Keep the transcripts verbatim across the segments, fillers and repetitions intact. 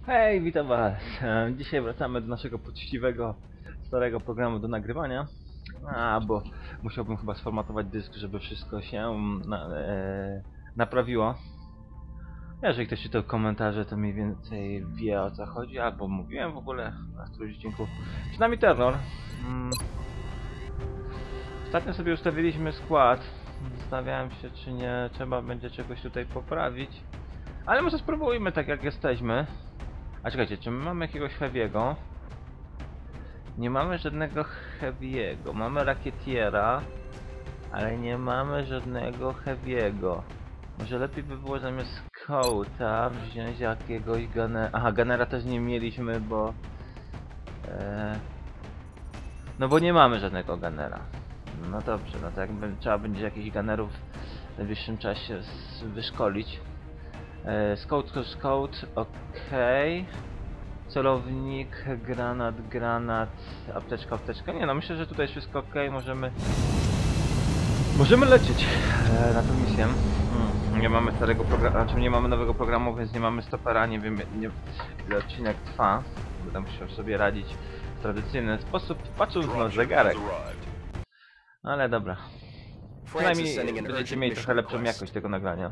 Hej, witam was. E, Dzisiaj wracamy do naszego poczciwego, starego programu do nagrywania. A, bo musiałbym chyba sformatować dysk, żeby wszystko się na, e, naprawiło. Jeżeli ktoś czytał komentarze, to mniej więcej wie, o co chodzi, albo mówiłem w ogóle na którymś odcinku. Przynajmniej Terror. Mm. Ostatnio sobie ustawiliśmy skład. Zastanawiałem się, czy nie trzeba będzie czegoś tutaj poprawić. Ale może spróbujmy tak, jak jesteśmy. A czekajcie, czy my mamy jakiegoś Heavy'ego? Nie mamy żadnego Heavy'ego. Mamy Rakietiera, ale nie mamy żadnego Heavy'ego. Może lepiej by było zamiast Scout'a wziąć jakiegoś Gunnera. Aha, Gunnera też nie mieliśmy, bo... E... No bo nie mamy żadnego Gunnera. No dobrze, no to jakby trzeba będzie jakichś Gunnerów w najbliższym czasie wyszkolić. E... Scout to Scout, okej. Okay. Celownik, granat, granat, apteczka, apteczka. Nie no, myślę, że tutaj wszystko ok, możemy... Możemy lecieć e, na tą misję. Hmm, nie mamy starego programu, znaczy nie mamy nowego programu, więc nie mamy stopera, nie wiem nie, ile odcinek trwa. Będę musiał sobie radzić w tradycyjny sposób, patrząc na zegarek. Ale dobra. Przynajmniej będziecie mieli trochę lepszą jakość tego nagrania.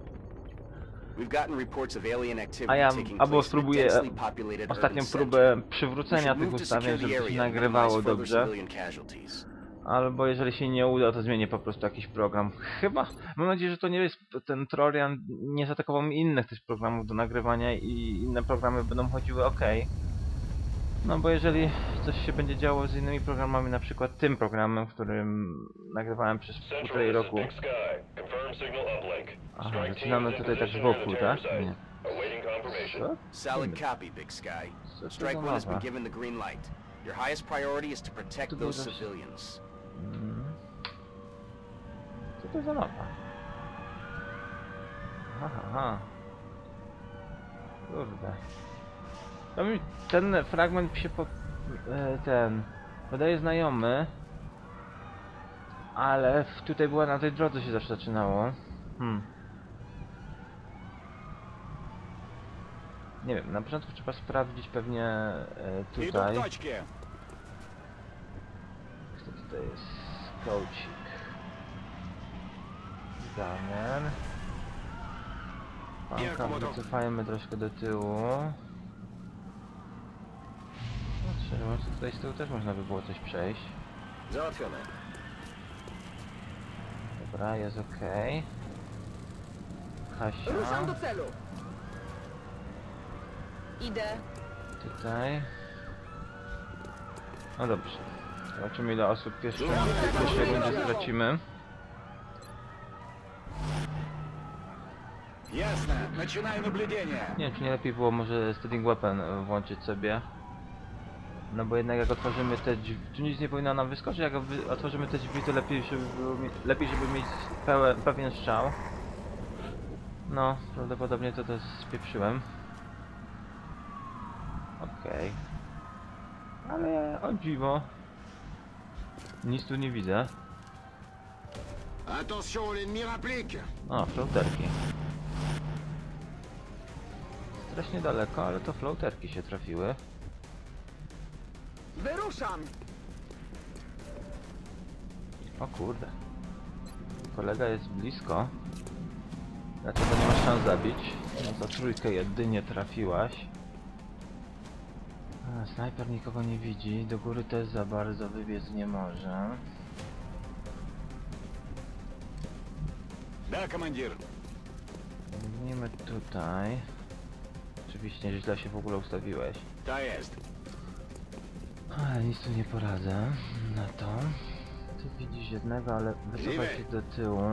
A ja albo spróbuję ostatnią próbę przywrócenia tych ustawień, żeby to się nagrywało dobrze. Albo jeżeli się nie uda, to zmienię po prostu jakiś program. Chyba, mam nadzieję, że to nie jest ten Trorian, nie zaatakował mi innych też programów do nagrywania i inne programy będą chodziły ok. No bo jeżeli coś się będzie działo z innymi programami, na przykład tym programem, którym nagrywałem przez półtorej roku. Aha, zaczynamy tutaj tak z boku, tak? Nie. Co? Solid copy, Big Sky. Strike One has been given the green light. Your highest priority is to protect those civilians. Hmm. Co to za mapa? Aha, aha. Kurde. To mi ten fragment się po... E, ten... wydaje znajomy. Ale tutaj była na tej drodze się zawsze zaczynało. Hmm. Nie wiem, na początku trzeba sprawdzić pewnie e, tutaj. Co tutaj jest? Scoucik. Gunner. Panka, wycofajmy troszkę do tyłu. Znaczy, może tutaj z tyłu też można by było coś przejść. Dobra, jest ok. Kasia. Ruszam do celu. Idę. Tutaj. No dobrze. Zobaczymy, ile osób w pierwszej, w pierwszej rundzie stracimy. Jasne, zaczynaj naблюдение. Nie wiem, czy nie lepiej było może Steading Weapon włączyć sobie. No bo jednak jak otworzymy te drzwi, tu nic nie powinno nam wyskoczyć, jak otworzymy te drzwi, to lepiej, żeby, było, lepiej, żeby mieć pełen, pewien strzał. No, prawdopodobnie to też spieprzyłem. Okej. Okay. Ale o dziwo. Nic tu nie widzę. O, floaterki. Strasznie daleko, ale to floaterki się trafiły. Wyruszam. O kurde. Kolega jest blisko. Dlaczego nie masz szans zabić? No to trójkę jedynie trafiłaś. A, snajper nikogo nie widzi. Do góry też za bardzo wybiec nie może. Da, komandir. Biegnijmy tutaj. Oczywiście źle się w ogóle ustawiłeś. To jest. Ale nic tu nie poradzę na to. Ty widzisz jednego, ale wycofaj się do tyłu.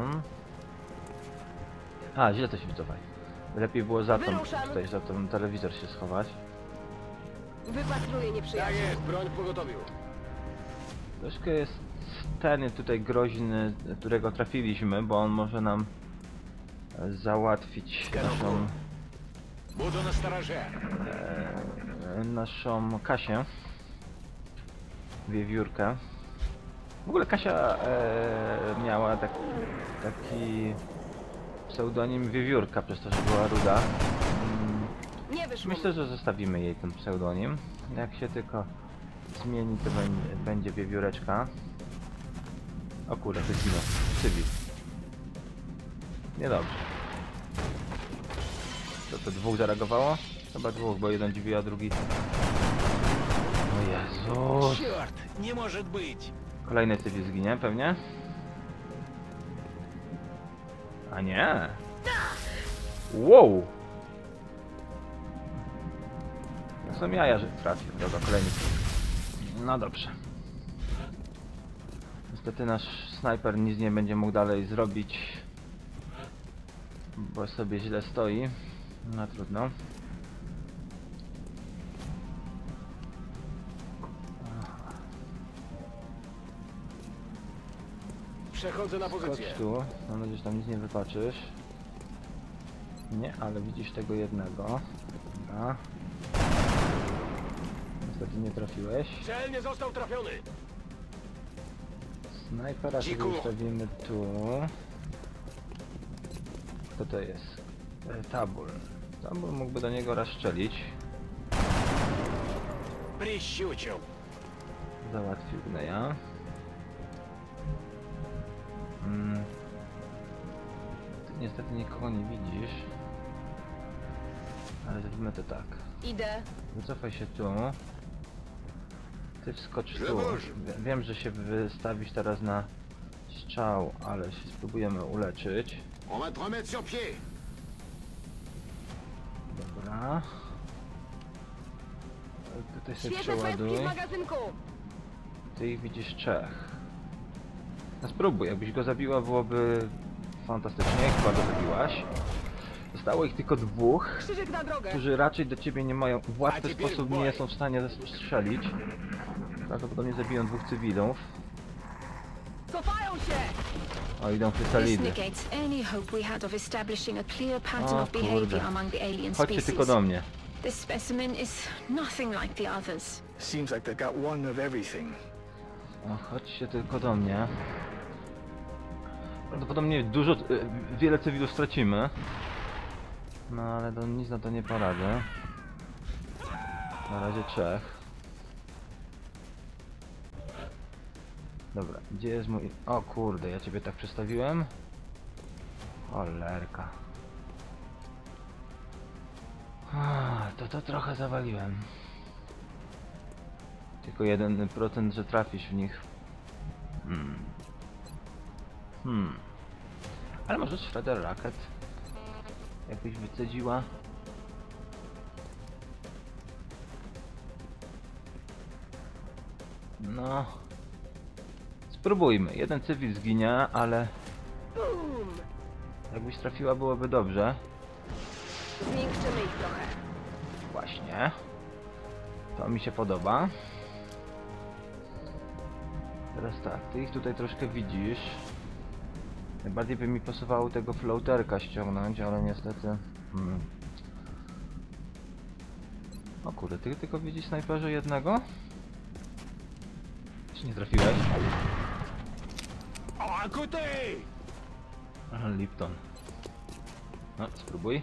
A, źle to się wycofaj. Lepiej było za tą, tutaj za ten telewizor się schować. Wypatruję Tak nieprzyjaciół. jest, broń w pogotowiu. Troszkę jest ten tutaj groźny, którego trafiliśmy, bo on może nam załatwić naszą Budu na straże. e, naszą Kasię. Wiewiórkę. W ogóle Kasia e, miała tak, taki pseudonim Wiewiórka, przez to, że była ruda. Nie Nie wyszło. Myślę, że zostawimy jej ten pseudonim. Jak się tylko zmieni, to będzie, będzie wiewióreczka. O kurde, to zginął. Cywil. Niedobrze. To to dwóch zareagowało? Chyba dwóch, bo jeden dziwi, a drugi... O Jezus! Черт, не может быть! Kolejny cywil zginie, pewnie? A nie! Wow! To są jaja, że trafił. Dobra, kolejny cywil. No dobrze. Niestety nasz snajper nic nie będzie mógł dalej zrobić, bo sobie źle stoi. No trudno. Przechodzę na Chodź pozycję. tu, mam nadzieję, że tam nic nie wypaczysz. Nie, ale widzisz tego jednego. Dobra. Niestety nie trafiłeś. Cel nie został trafiony. Snajpera sobie Dziku. ustawimy tu. Kto to jest? E, Tabul. Tabul mógłby do niego raz strzelić. Прищучил. Załatwił Gneja. Mm. Ty niestety nikogo nie widzisz. Ale zrobimy to tak. Idę. Wycofaj się tu. Ty wskocz tu. Lewoż. Wie- Wiem, że się wystawisz teraz na strzał, ale się spróbujemy uleczyć. On va te remettre sur pied. Dobra. Tutaj sobie Świeże przeładuj. pestki w magazynku. Ty ich widzisz trzech. No spróbuj, jakbyś go zabiła, byłoby fantastycznie. Chyba go zabiłaś. Zostało ich tylko dwóch, Krzyżyk na drogę. którzy raczej do ciebie nie mają w łatwy A теперь sposób w boj. nie są w stanie strzelić. Prawdopodobnie zabiją dwóch cywilów. Cofają się. O, idą This krystalidy. negates any hope we had of establishing a clear pattern O of behavior kurde. among the alien Chodźcie species. tylko do mnie. This specimen is nothing like the others. Seems like they've got one of everything. O, chodźcie tylko do mnie. Prawdopodobnie dużo, y, wiele cywilów stracimy. No ale to nic na to nie poradzę. Na razie trzech. Dobra, gdzie jest mój... O kurde, ja ciebie tak przestawiłem? Cholerka. Ah, to to trochę zawaliłem. Tylko jeden procent, że trafisz w nich. Hmm. Hmm. Ale może Shredder Racket? Jakbyś wycedziła? No. Spróbujmy. Jeden cywil zginie, ale Bum. jakbyś trafiła, byłoby dobrze. Zmiękczymy ich trochę. Właśnie. To mi się podoba. Teraz tak, ty ich tutaj troszkę widzisz. Najbardziej by mi pasowało tego floaterka ściągnąć, ale niestety... Hmm. O kurde, ty tylko widzisz snajperze jednego? Czy nie trafiłeś? À côté! Aha, Lipton. No, spróbuj.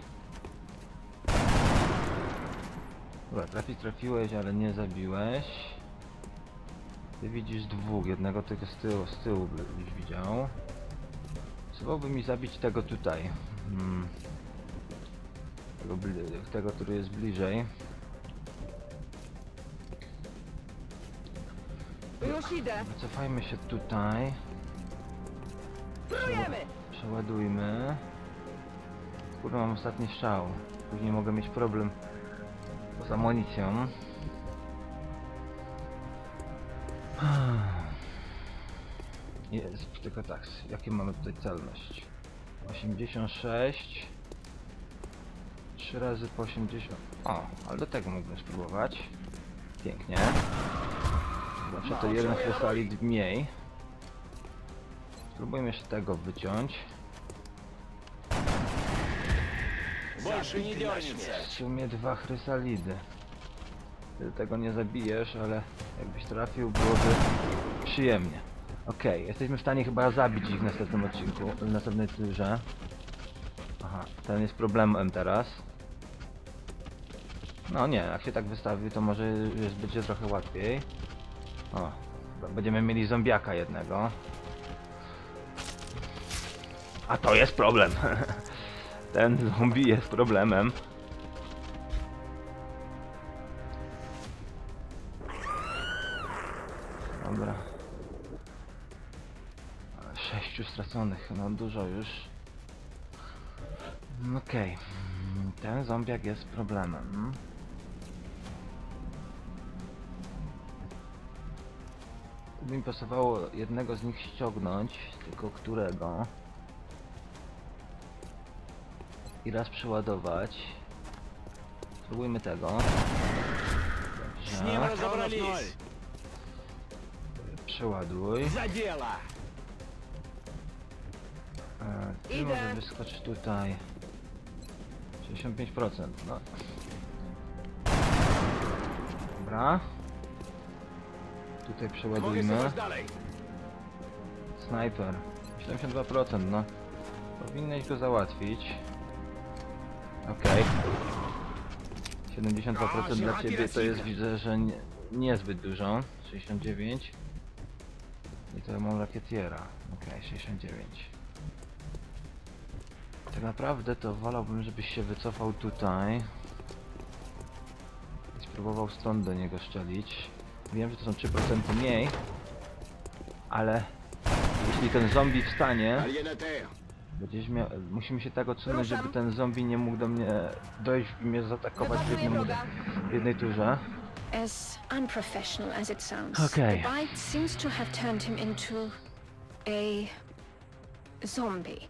Dobra, trafić trafiłeś, ale nie zabiłeś. Ty widzisz dwóch, jednego tylko z tyłu, z tyłu byś widział. Trzeba mi zabić tego tutaj. Hmm. Tego, tego, który jest bliżej. Już idę. Wycofajmy się tutaj. Prujemy. Przeładujmy. Kurwa, mam ostatni strzał. Później mogę mieć problem z amunicją. Jest, tylko tak, jakie mamy tutaj celność? osiemdziesiąt sześć. trzy razy po osiemdziesiąt. O, ale do tego mógłbym spróbować. Pięknie. Zawsze to jeden chrystalit mniej. Spróbujmy jeszcze tego wyciąć. Больше не дернется. W sumie dwa chrysalidy. Ty tego nie zabijesz, ale jakbyś trafił, byłoby przyjemnie. Okej, okay, jesteśmy w stanie chyba zabić ich w następnym odcinku, w następnej turze. Aha, ten jest problemem teraz. No nie, jak się tak wystawi, to może już będzie trochę łatwiej. O, będziemy mieli zombiaka jednego. A to jest problem. Ten zombie jest problemem. Dobra. Sześciu straconych, no dużo już. Okej. Okay. Ten zombiak jest problemem. Tu by mi pasowało jednego z nich ściągnąć, tylko którego? I raz przeładować. Spróbujmy tego. С ним Dobrze. разобрались. Przeładuj. За дело. E, ty Idę. może wyskocz tutaj. sześćdziesiąt pięć procent, no. Dobra. Tutaj Mogę przeładujmy. słuchać dalej. Snajper. siedemdziesiąt dwa procent, no. Powinnaś go załatwić. Okej. siedemdziesiąt dwa procent dla ciebie to jest, widzę, że nie, niezbyt dużo. sześćdziesiąt dziewięć. I to ja mam rakietiera. Okej, sześćdziesiąt dziewięć. Tak naprawdę to wolałbym, żebyś się wycofał tutaj. I spróbował stąd do niego szczelić. Wiem, że to są trzy procent mniej. Ale jeśli ten zombie wstanie, Aliénateur. będziesz miał, musimy się tak odsunąć, Ruszam. żeby ten zombie nie mógł do mnie dojść i mnie zaatakować w, Wypatruję jednym, wroga. w jednej turze. As unprofessional as it sounds, Okay. the bite seems to have turned him into a zombie.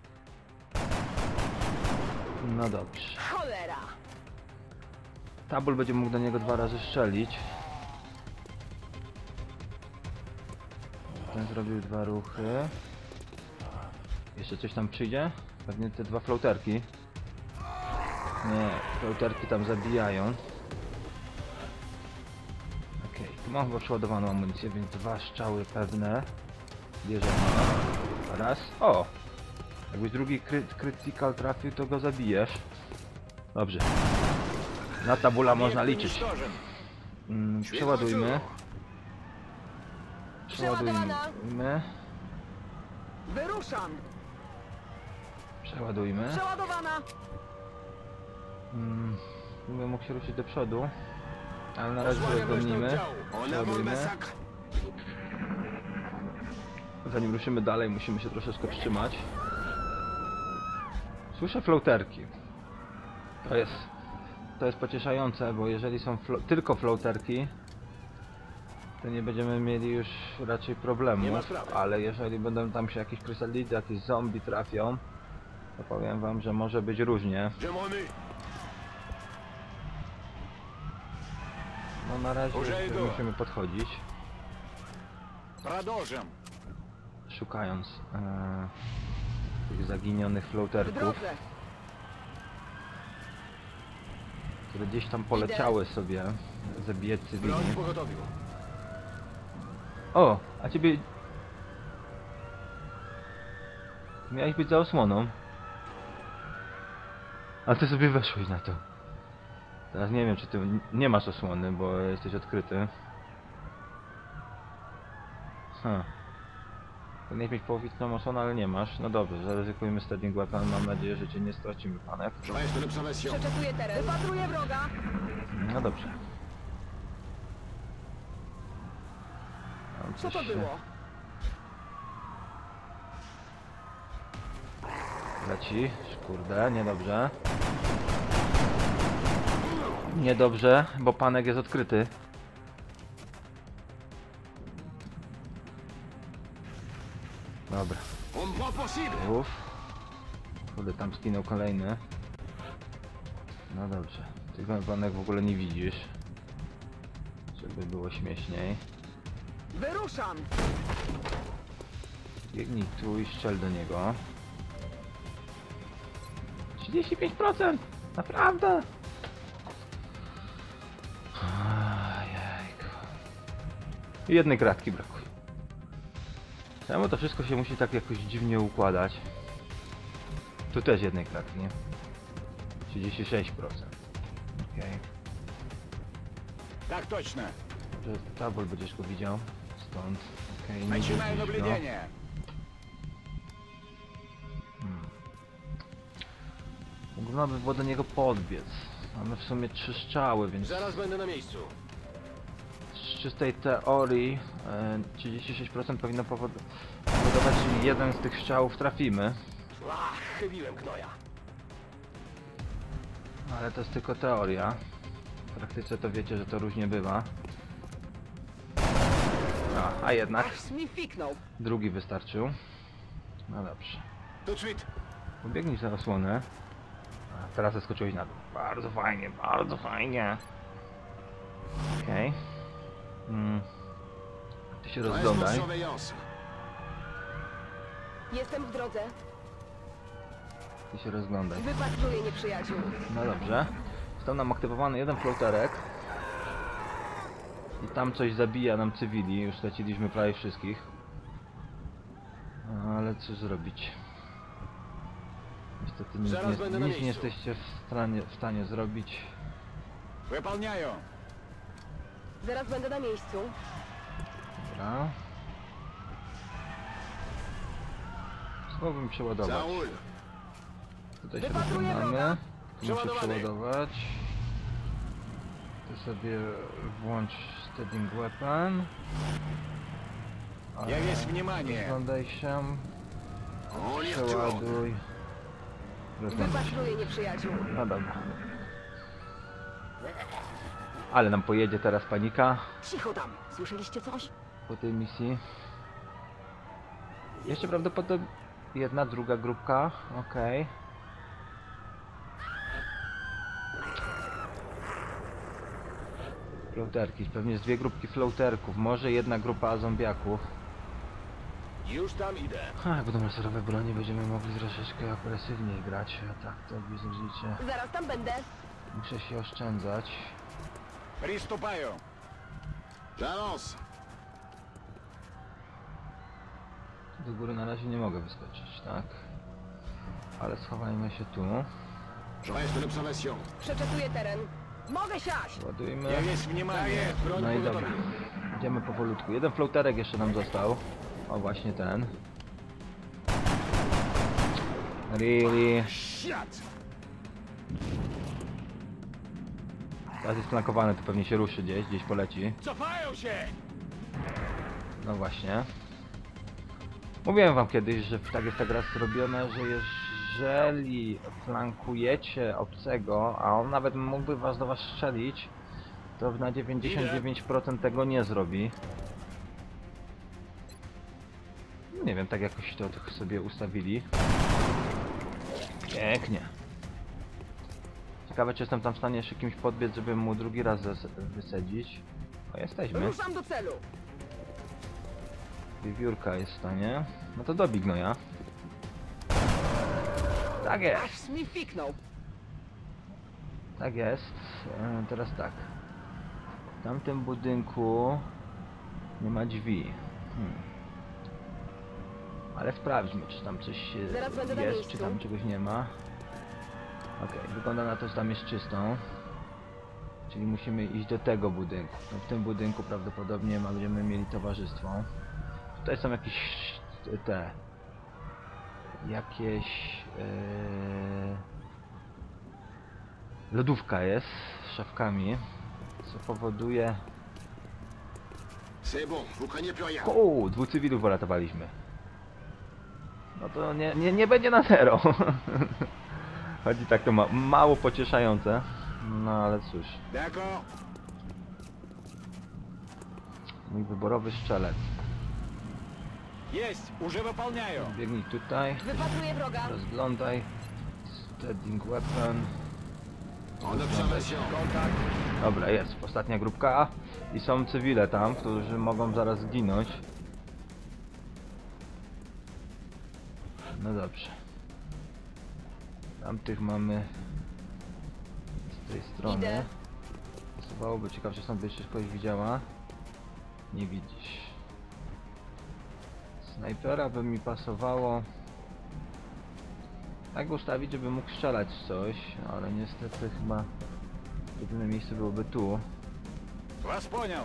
No dobrze. Cholera! Tabul będzie mógł do niego dwa razy strzelić. Ten zrobił dwa ruchy. Jeszcze coś tam przyjdzie? Pewnie te dwa floaterki. Nie, floaterki tam zabijają. Okej, tu mam chyba przeładowaną amunicję, więc dwa strzały pewne. Bierzemy. Raz. O! Jakbyś drugi crit critical trafił, to go zabijesz. Dobrze. Na tabula można liczyć. Уничтожен. Mm, przeładujmy. Przeładowana. Przeładujmy. Wyruszam! Przeładujmy. Przeładowana! Mm, bym mógł się ruszyć do przodu. Ale na razie Pozwolę rozgonimy. wreszcie oddziału. En avant le Przeładujmy. massacre. Zanim ruszymy dalej, musimy się troszeczkę wstrzymać. Słyszę floaterki. To jest... To jest pocieszające, bo jeżeli są flo tylko floaterki, to nie będziemy mieli już raczej Nie problemu. ma sprawy. Ale jeżeli będą tam się jakieś krysalidy, jakieś zombie trafią, to powiem wam, że może być różnie. Je m'en ai. No na razie Уже już иду. musimy podchodzić, Продолжим. szukając e, tych zaginionych W floaterków, drodze! które gdzieś tam poleciały sobie zabijać Broń cywilnie. в поготовью. O, a ciebie... Miałeś być za osłoną. A ty sobie weszłeś na to. Teraz nie wiem, czy ty nie masz osłony, bo jesteś odkryty. Ha. Powinieneś mieć połowitną osłonę, ale nie masz. No dobrze, zaryzykujmy steading weapon. Mam nadzieję, że cię nie stracimy, panek. Желаешь de l'observation? Przeczekuję teren. Wypatruję wroga! No dobrze. Tam Co coś to się było? Leci, kurde, niedobrze. Niedobrze, bo panek jest odkryty. Dobra, On pas possible. uff. Kurde, tam skinął kolejny. No dobrze, ty panek w ogóle nie widzisz. Żeby było śmieszniej. Wyruszam! Biegnij tu i strzel do niego. trzydzieści pięć procent! Naprawdę! Ojejku. I jednej kratki brakuje. Czemu to wszystko się musi tak jakoś dziwnie układać? Tu też jednej kratki, nie? trzydzieści sześć procent. Okej. Так точно. Że Tabor będziesz go widział. Stąd. Okej, nie Начинаю widzisz go. наблюдение. Można by było do niego podbiec. Mamy w sumie trzy strzały, więc Zaraz będę na miejscu. z czystej teorii e, trzydzieści sześć procent powinno powod- powodować, że jeden z tych strzałów trafimy. Ach, chybiłem gnoja. Ale to jest tylko teoria. W praktyce to wiecie, że to różnie bywa. A, a jednak Aż mi fiknął. drugi wystarczył. No dobrze. Тут швид. Pobiegnij za osłonę. A, teraz zeskoczyłeś na dół. Bardzo fajnie, bardzo fajnie. Okej. Mm. Ty się To jest rozglądaj. surveillance. Jestem w drodze. Ty się rozglądaj. Wypatruję nieprzyjaciół. No dobrze. Został nam aktywowany jeden floaterek. I tam coś zabija nam cywili. Już straciliśmy prawie wszystkich. Ale co zrobić? Niestety nic, Zaraz będę na nie, nic nie miejscu. jesteście w stanie, w stanie zrobić. Выполняю. Zaraz będę na miejscu. Dobra. Spróbujmy przeładować. Зауль. Tutaj się Wypatruję rozglądamy. wroga. Muszę Przeładowany. przeładować. Ty sobie włącz steadying weapon. Я весь внимание. Rozglądaj się. Он их трогает. Przeładuj. Rozglądaj się. Wypatruję nieprzyjaciół. No dobra. Ale nam pojedzie teraz panika Cicho tam. Słyszeliście coś? po tej misji. Jeszcze prawdopodobnie jedna, druga grupka. Okej. Floaterki, pewnie z dwie grupki floaterków, może jedna grupa zombiaków. Już tam idę. Ha, jak będą laserowe bronie, będziemy mogli troszeczkę agresywniej grać, a tak to widzicie. Zaraz tam będę. Muszę się oszczędzać. Приступаю. Занос. Do góry na razie nie mogę wyskoczyć, tak? Ale schowajmy się tu. Желаешь de l'observation. Przeczetuję teren. Mogę siać. Ładujmy. Я весь внимание. Бронь No i dobra. подготовлю. Idziemy powolutku. Jeden floaterek jeszcze nam został. O, właśnie ten. Really? Щат. Teraz jest flankowany, to pewnie się ruszy gdzieś, gdzieś poleci. Cofają się. No właśnie. Mówiłem wam kiedyś, że tak jest ta gra zrobiona, że jeżeli flankujecie obcego, a on nawet mógłby was do was strzelić, to na dziewięćdziesiąt dziewięć procent tego nie zrobi. No nie wiem, tak jakoś to tak sobie ustawili. Pięknie. Ciekawe, czy jestem tam w stanie jeszcze kimś podbiec, żeby mu drugi raz zas- wysadzić. O, jesteśmy. Ruszam do celu. Wiewiórka jest w stanie. No to dobij gnoja. Tak jest, Aż mi fiknął. tak jest. E, teraz tak. W tamtym budynku nie ma drzwi. Hmm. Ale sprawdźmy, czy tam coś e, Zaraz będę na jest, miejscu. czy tam czegoś nie ma. Okej, wygląda na to, że tam jest czysto. Czyli musimy iść do tego budynku. No w tym budynku prawdopodobnie ma- będziemy mieli towarzystwo. Tutaj są jakieś te jakieś yy, lodówka jest z szafkami, co powoduje... C'est bon, vous craignez plus rien. O, dwóch cywilów uratowaliśmy. No to nie, nie, nie będzie na zero. Chodzi tak to ma, mało pocieszające. No ale cóż, D'accord. mój wyborowy strzelec. Есть, уже выполняю. Biegnij tutaj, Wypatruję wroga. rozglądaj. Steadying weapon. En observation. Contact. Dobra, jest ostatnia grupka i są cywile tam, którzy mogą zaraz zginąć. No dobrze. Tamtych mamy z tej strony. Idę. Pasowałoby, ciekaw, czy stąd jeszcze kogoś widziała. Nie widzisz. Snajpera by mi pasowało tak ustawić, żeby mógł strzelać w coś, ale niestety chyba jedyne miejsce byłoby tu. Вас понял.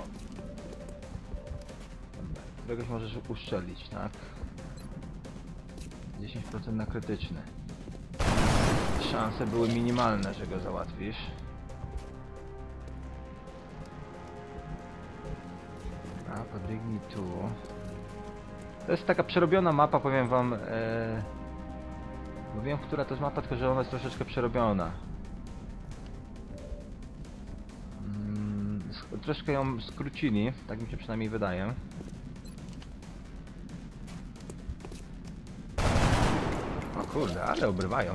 Któregoś możesz uszczelić, tak? dziesięć procent na krytyczny. Szanse były minimalne, że go załatwisz. A, podbiegnij tu. To jest taka przerobiona mapa, powiem wam. E... Bo wiem, która to jest mapa, tylko że ona jest troszeczkę przerobiona. Mm, troszkę ją skrócili, tak mi się przynajmniej wydaje. O kurde, ale obrywają.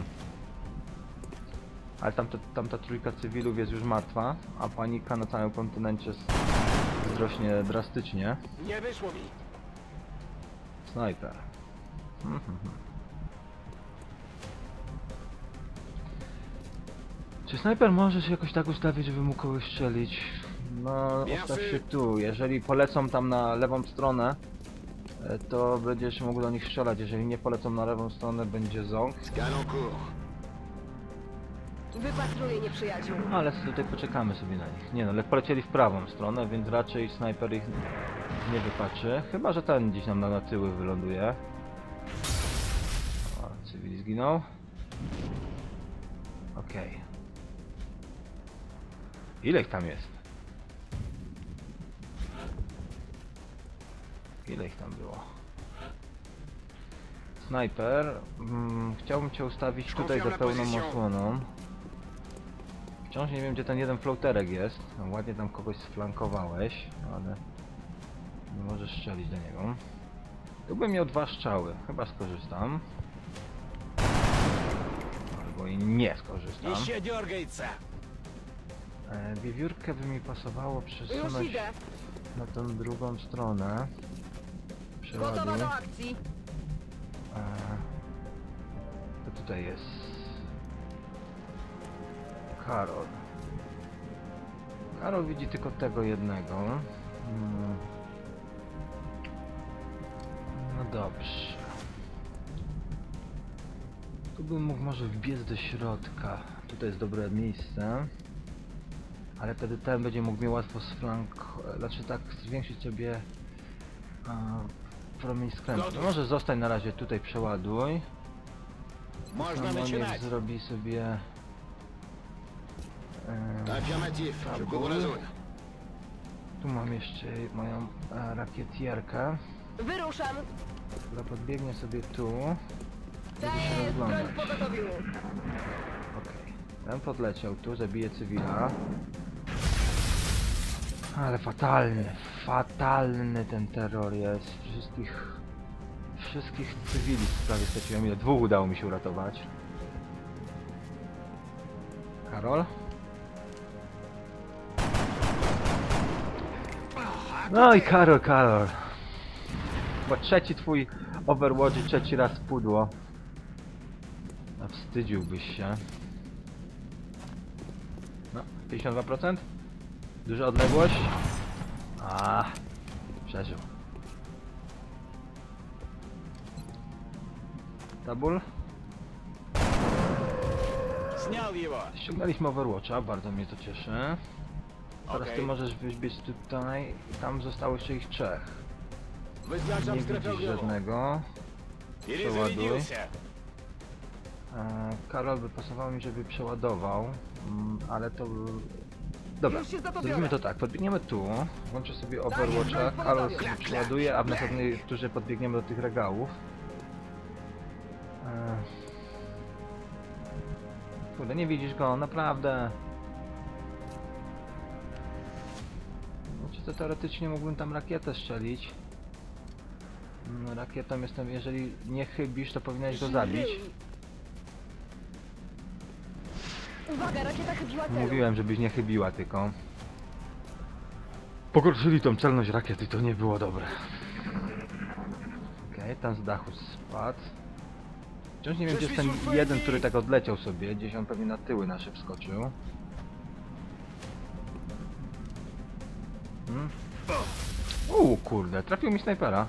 Ale tamta, tamta trójka cywilów jest już martwa, a panika na całym kontynencie wzrośnie drastycznie. Nie wyszło mi. Snajper. Mhm. Czy snajper może się jakoś tak ustawić, żeby mógł kogoś strzelić? No, ustaw się tu. Jeżeli polecą tam na lewą stronę, to będziesz mógł do nich strzelać. Jeżeli nie polecą na lewą stronę, będzie ząg. Wypatruję nieprzyjaciół. Ale tutaj poczekamy sobie na nich. Nie no, ale polecieli w prawą stronę, więc raczej snajper ich nie wypatrzy. Chyba że ten gdzieś nam na, na tyły wyląduje. O, cywil zginął. Okej. Okay. Ile ich tam jest? Ile ich tam było? Snajper, mm, chciałbym cię ustawić tutaj za pełną osłoną. Wciąż nie wiem, gdzie ten jeden floaterek jest. No, ładnie tam kogoś sflankowałeś, ale nie możesz strzelić do niego. Tu bym miał dwa strzały, chyba skorzystam. Albo i nie skorzystam. Еще дергается. E, wiewiórkę by mi pasowało Już przesunąć idę. na tą drugą stronę. Gotowa Przeładuj. do akcji. E, to tutaj jest Karol. Karol widzi tylko tego jednego. Hmm. No dobrze. Tu bym mógł może wbiec do środka. Tutaj jest dobre miejsce. Ale wtedy ten będzie mógł mnie łatwo sflank... Znaczy tak zwiększyć sobie a, promień skrętu. No może zostań na razie tutaj, przeładuj. Можно Samoniec начинать. zrobi sobie... E, Аффирматив. Je Tabul. couvre la zone. Tu mam jeszcze moją e, rakietierkę, Wyruszam. która podbiegnie sobie tu. Będzie się Daję broń rozglądać. w pogotowiu. Okej. Ten podleciał tu, zabije cywila. Ale fatalny, fatalny ten terror jest. Wszystkich... Wszystkich cywili prawie straciłem. Ile? Dwóch udało mi się uratować. Karol? No i Karol, Karol. Bo trzeci twój Overwatch i trzeci raz pudło. A wstydziłbyś się. No, pięćdziesiąt dwa procent? Duża odległość? A, przeżył. Tabul? Снял его. Ściągnęliśmy Overwatcha, bardzo mnie to cieszy. Teraz ty Okej. możesz wybiec tutaj i tam zostało jeszcze ich trzech. Wyznaczam Nie strefę widzisz ogniową. żadnego. Перезарядился. E, Karol by pasował mi, żeby przeładował, mm, ale to... Dobra, Już się za to zrobimy biorę. to tak, podbiegniemy tu, włączę sobie Overwatcha, broń Karol pogotowiu. sobie przeładuje, a w następnej turze podbiegniemy do tych regałów. E... Kurde, nie widzisz go, naprawdę. Znaczy to teoretycznie mógłbym tam rakietę strzelić. No, rakietą jestem, jeżeli nie chybisz, to powinieneś go zabić. Uwaga, rakieta chybiła celu. Mówiłem, żebyś nie chybiła tylko. Pogorszyli tą celność rakiety, to nie było dobre. Okej, okay, ten z dachu spadł. Wciąż nie wiem, gdzie jest ten jeden, który tak odleciał sobie. Gdzieś on pewnie na tyły nasze wskoczył. Hmm? Uuu, kurde, trafił mi snajpera.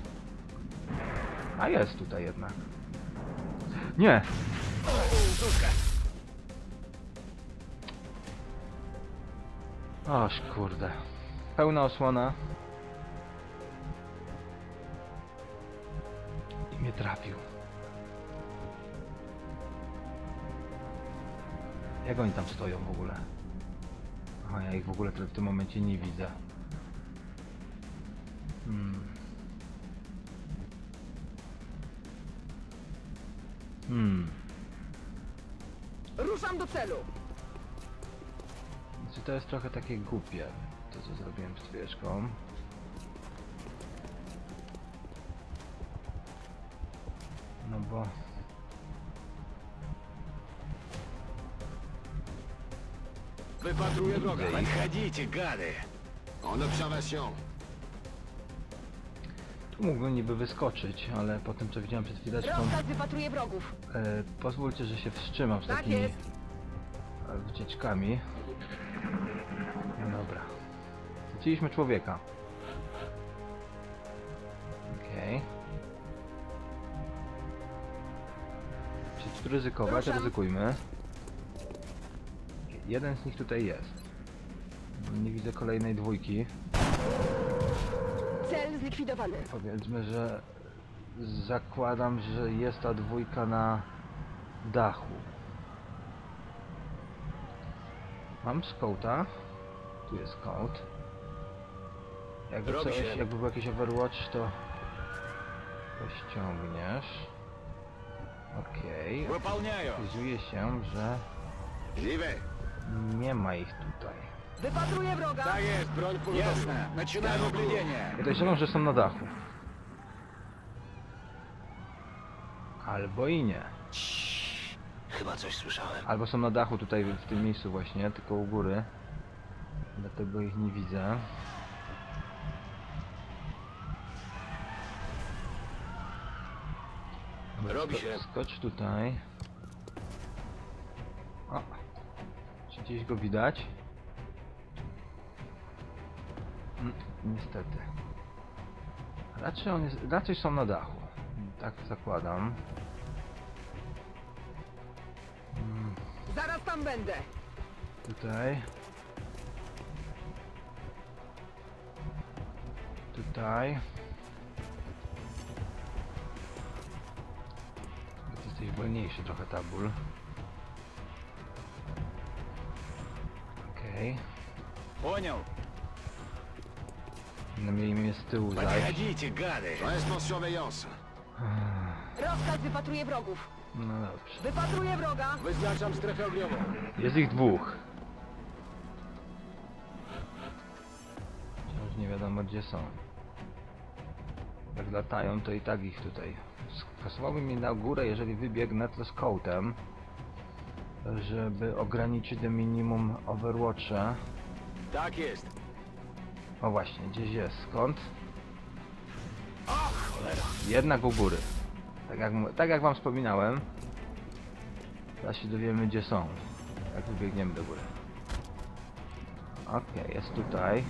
A jest tutaj jednak. Nie! Oż kurde. pełna osłona. I mnie trafił. Jak oni tam stoją w ogóle? A ja ich w ogóle w tym momencie nie widzę. Hmm. Hmm. Ruszam do celu. Znaczy to jest trochę takie głupie, to co zrobiłem z świeczką. No bo... Wypatruję wroga. Widzę ich. Подходите, gady. En observation. Tu mógłbym niby wyskoczyć, ale po tym co widziałem przed chwileczką... Rozkaz, wypatruję wrogów. E, pozwólcie, że się wstrzymam z Tak takimi jest. e, wycieczkami. No dobra. Straciliśmy człowieka. Okej. Okay. Czy tu ryzykować? Ruszam. Ryzykujmy. Jeden z nich tutaj jest. Nie widzę kolejnej dwójki. Cel zlikwidowany. Powiedzmy, że zakładam, że jest ta dwójka na dachu. Mam skauta. Tu jest scout. Jakby Robi coś, się. jakby był jakiś Overwatch, to to ściągniesz. Okej. Okay. Выполняю. Okazuje się, że Живе. nie ma ich tutaj. Wypatruję wroga. Tak jest, broń pogotowa. Jasne. Начинаем наблюдение. Podejrzewam, że są na dachu. Albo i nie. Chyba coś słyszałem. Albo są na dachu tutaj w tym miejscu właśnie, tylko u góry. Dlatego ich nie widzę. Dobra, Robi sko- się. Skocz tutaj. O. Czy gdzieś go widać? Mm, niestety. Raczej, on jest, raczej są na dachu. Tak zakładam. Mm, Zaraz tam będę. tutaj. Tutaj. Ty jesteś wolniejszy trochę, Tabul. Okej. Понял. No mieli mnie z tyłu zajść. Подходите, gady. Reste en surveillance. Rozkaz, wypatruję wrogów. No dobrze. Wypatruję wroga. Wyznaczam strefę ogniową. Jest ich dwóch. Wciąż nie wiadomo gdzie są. Jak latają, to i tak ich tutaj. Skasowałbym mnie na górę, jeżeli wybiegnę to scoutem, żeby ograniczyć do minimum Overwatcha. Tak jest. O właśnie, gdzieś jest. Skąd? Jednak u góry. Tak jak, mu- tak jak wam wspominałem. Teraz się dowiemy gdzie są. Jak wybiegniemy do góry. Okej, jest tutaj.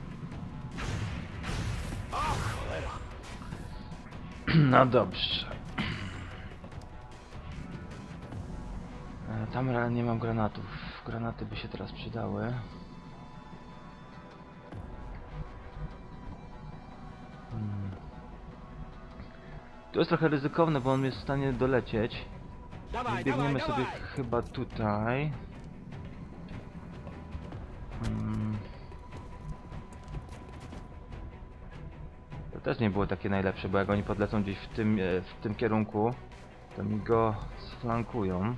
No dobrze. E, Tam ra- nie mam granatów. Granaty by się teraz przydały. Hmm. To jest trochę ryzykowne, bo on jest w stanie dolecieć. Dawaj, Biegniemy dawaj, sobie dawaj. chyba tutaj. Hmm. To też nie było takie najlepsze, bo jak oni podlecą gdzieś w tym, e, w tym kierunku, to mi go sflankują.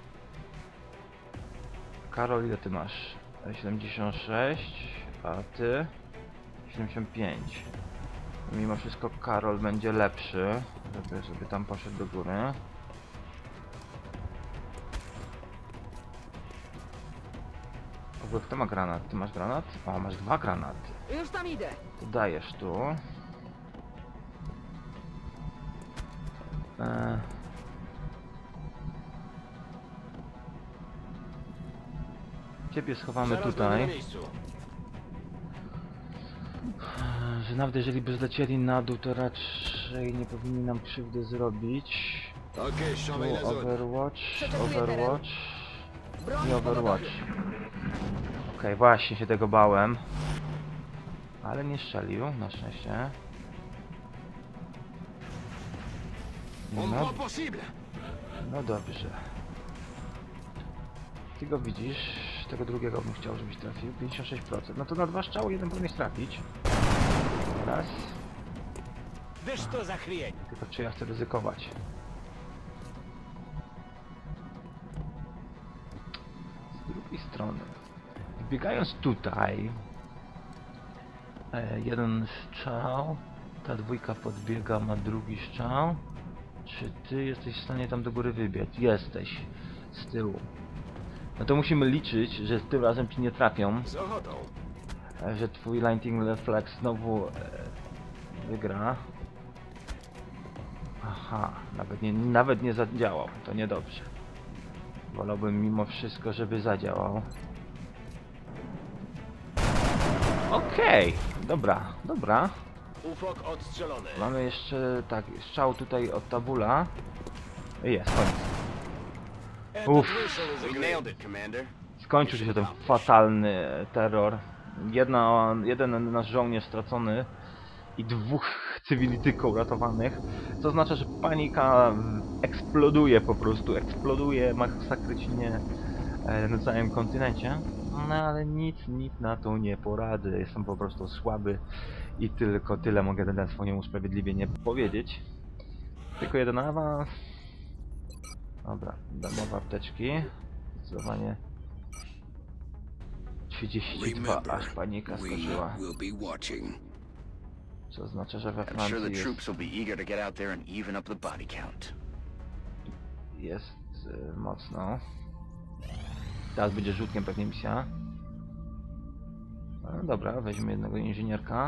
Karol, ile ty masz? siedemdziesiąt sześć, a ty? siedemdziesiąt pięć. Mimo wszystko Karol będzie lepszy, żeby sobie tam poszedł do góry. W ogóle kto ma granat? Ty masz granat? O, masz dwa granaty. Już tam idę. To dajesz tu. E... Ciebie schowamy Zaraz będę na tutaj. miejscu. Że nawet jeżeli by zlecieli na dół, to raczej nie powinni nam krzywdy zrobić. Okej, Tu surveille la zone. Overwatch, Przeczekuję Overwatch Broń i w Overwatch. pogotowiu. Okej, właśnie się tego bałem. Ale nie strzelił, na szczęście. Un No, po' possible. no dobrze. Ty go widzisz, tego drugiego bym chciał, żebyś trafił. pięćdziesiąt sześć procent. No to na dwa strzały jeden powinieneś trafić. Raz. Wiesz co za chwień? Tylko czy ja chcę ryzykować? Z drugiej strony, wbiegając tutaj, e, jeden strzał, ta dwójka podbiega, ma drugi strzał. Czy ty jesteś w stanie tam do góry wybiec? Jesteś. Z tyłu. No to musimy liczyć, że tym razem ci nie trafią, Z ochotą. e, że twój Lightning Reflex znowu e, wygra. Aha, nawet nie, nawet nie zadziałał, to niedobrze. Wolałbym mimo wszystko, żeby zadziałał. Okej, okay, dobra, dobra. Ufok odstrzelony. Mamy jeszcze, tak, strzał tutaj od tabula. Jest, koniec. Этот Uff. wышел из We игры. nailed it, Commander. Skończył się ten fatalny terror. Jedna, jeden nasz żołnierz stracony i dwóch cywili tylko uratowanych. Co oznacza, że panika eksploduje po prostu, eksploduje masakrycznie e, na całym kontynencie. No ale nic, nic na to nie poradzę. Jestem po prostu słaby i tylko tyle mogę na swoje usprawiedliwienie powiedzieć. Tylko jeden awans. Dobra, darmowe apteczki. Zdecydowanie trzydzieści dwa, aż panika skoczyła. Co oznacza, że we I'm sure Francji the jest, troops will be eager to get out there and even up the body count. jest y, mocno. Teraz będzie rzutkiem pewnie misja. No, dobra, weźmy jednego inżynierka.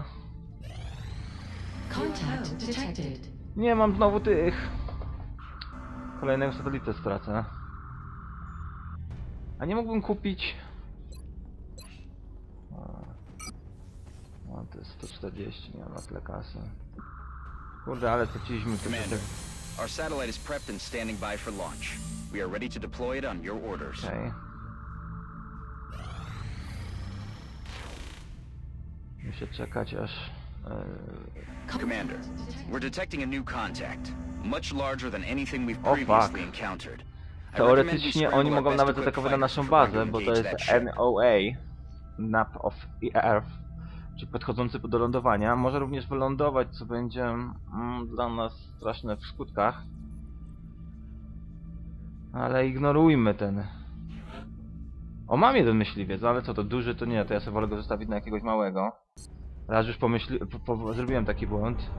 Contact detected. Nie mam znowu tych. Kolejnego satelitę stracę. A nie mógłbym kupić. No to jest sto czterdzieści, nie ma tyle kasy. Kurde, ale straciliśmy to Commander, our satellite is prepped and standing by for launch. We are ready to deploy it on your orders. okej. Muszę czekać aż... e, Commander, we're detecting a new contact, much larger than anything we've Oh, previously fuck. encountered. I recommend we Teoretycznie scramble oni our mogą best nawet equipped atakować na fighters naszą before bazę, we bo to engage jest that ship. N O A, Nap of the Earth, czyli podchodzący do lądowania. Może również wylądować, co będzie mm, dla nas straszne w skutkach. Ale ignorujmy ten. O, mam jeden myśliwiec, ale co to duży to nie, to ja sobie wolę go zostawić na jakiegoś małego. Raz już pomyśli... Po, po, zrobiłem taki błąd.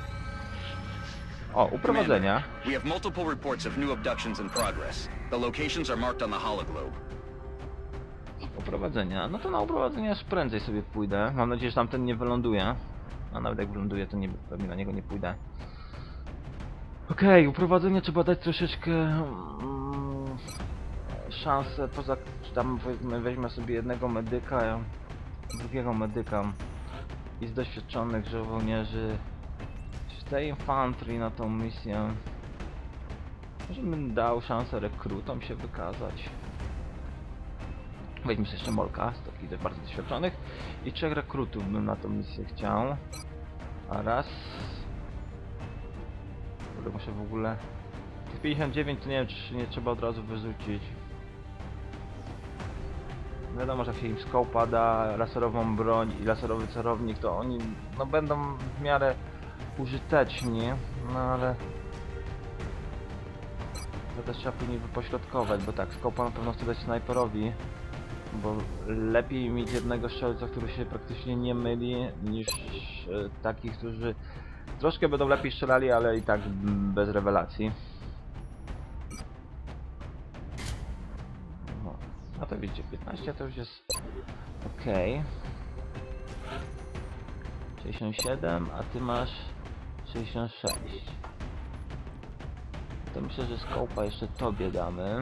O, uprowadzenia. We have multiple reports of new abductions in progress. The locations are marked on the hologlobe. Uprowadzenia. No to na uprowadzenia już prędzej sobie pójdę. Mam nadzieję, że tamten nie wyląduje. A nawet jak wyląduje, to nie, pewnie na niego nie pójdę. Okej, okay, uprowadzenia trzeba dać troszeczkę... Mm, szansę, poza... Tam powiedzmy, weźmy sobie jednego medyka, drugiego medyka i z doświadczonych żołnierzy z tej infantry na tą misję. Może bym dał szansę rekrutom się wykazać. Weźmy sobie jeszcze Molka, z takich też bardzo doświadczonych. I trzech rekrutów bym na tą misję chciał. A raz... Kurde, muszę w ogóle... Tych pięćdziesiąt dziewięć to nie wiem, czy nie trzeba od razu wyrzucić. Wiadomo, że jak się im scope'a da, laserową broń i laserowy celownik, to oni no będą w miarę użyteczni, no ale... To też trzeba później wypośrodkować, bo tak, scope'a na pewno chcę dać snajperowi. Bo lepiej mieć jednego strzelca, który się praktycznie nie myli, niż e, takich, którzy troszkę będą lepiej strzelali, ale i tak mm, bez rewelacji. No. A to widzicie, piętnaście to już jest ok. sześćdziesiąt siedem, a ty masz sześćdziesiąt sześć. To myślę, że scope'a jeszcze tobie damy.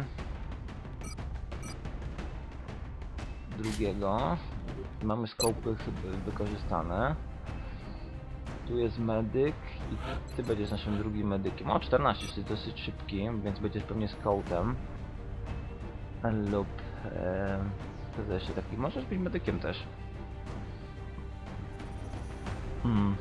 Drugiego. Mamy skopy wykorzystane. Tu jest medyk i ty będziesz naszym drugim medykiem. O, czternaście, czyli dosyć szybki, więc będziesz pewnie scoutem. Lub... E, to jest jeszcze taki... Możesz być medykiem też. Hmm.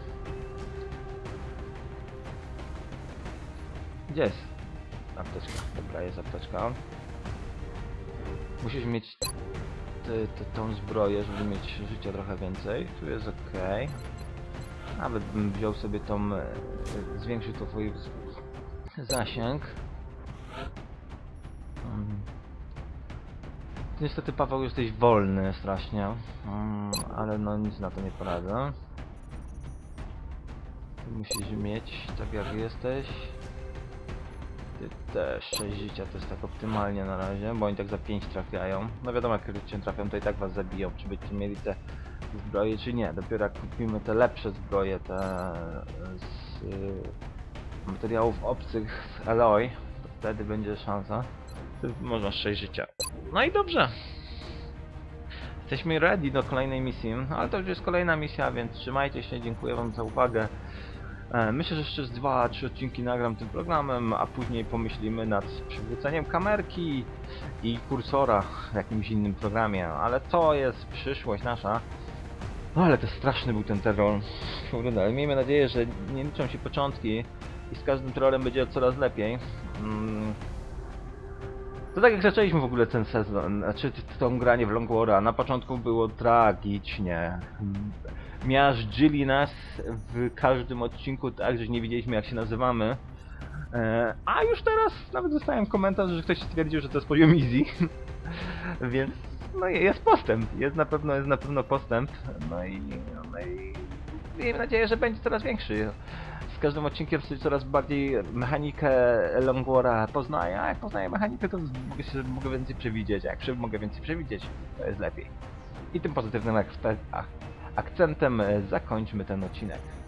Gdzie jest apteczka? Dobra, jest apteczka. Musisz mieć ty, ty, tą zbroję, żeby mieć życia trochę więcej. Tu jest ok. Nawet bym wziął sobie tą, e, zwiększył to twój zasięg. Hmm. Niestety, Paweł, jesteś wolny strasznie, hmm, ale no nic na to nie poradzę. Ty musisz mieć tak jak jesteś. Ty też sześć życia to jest tak optymalnie na razie, bo oni tak za pięć trafiają. No wiadomo, jak cię trafią, to i tak was zabiją, czy będziecie mieli te zbroje, czy nie. Dopiero jak kupimy te lepsze zbroje, te z y, materiałów obcych z Alloy, to wtedy będzie szansa. Można sześć życia. No i dobrze. Jesteśmy ready do kolejnej misji, ale to już jest kolejna misja, więc trzymajcie się, dziękuję wam za uwagę. E, myślę, że jeszcze z dwa, trzy odcinki nagram tym programem, a później pomyślimy nad przywróceniem kamerki i kursora w jakimś innym programie, ale to jest przyszłość nasza. No ale to straszny był ten terror. Kurde, ale miejmy nadzieję, że nie liczą się początki i z każdym terrorem będzie coraz lepiej. Mm. To tak jak zaczęliśmy w ogóle ten sezon, znaczy tą granie w Long War'a, na początku było tragicznie. Miażdżyli nas w każdym odcinku tak, że nie wiedzieliśmy jak się nazywamy. E, a już teraz nawet dostałem komentarz, że ktoś stwierdził, że to jest poziom easy. Więc no jest postęp, jest na pewno, jest na pewno postęp. No i, no i miejmy nadzieję, że będzie coraz większy. Z każdym odcinkiem sobie coraz bardziej mechanikę Long War'a poznaję, a jak poznaję mechanikę, to mogę, się, mogę więcej przewidzieć, a jak przy, mogę więcej przewidzieć, to jest lepiej. I tym pozytywnym ak akcentem zakończmy ten odcinek.